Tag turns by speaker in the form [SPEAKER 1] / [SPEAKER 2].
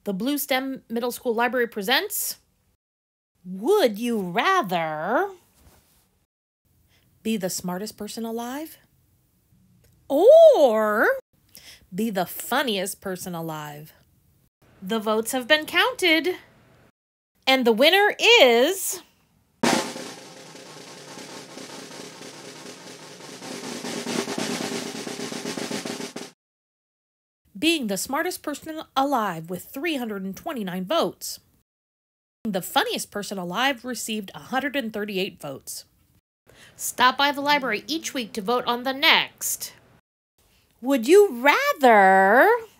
[SPEAKER 1] The Bluestem Middle School Library presents Would You Rather Be the Smartest Person Alive or Be the Funniest Person Alive? The votes have been counted, and the winner is being the smartest person alive with 329 votes. The funniest person alive received 138 votes. Stop by the library each week to vote on the next Would You Rather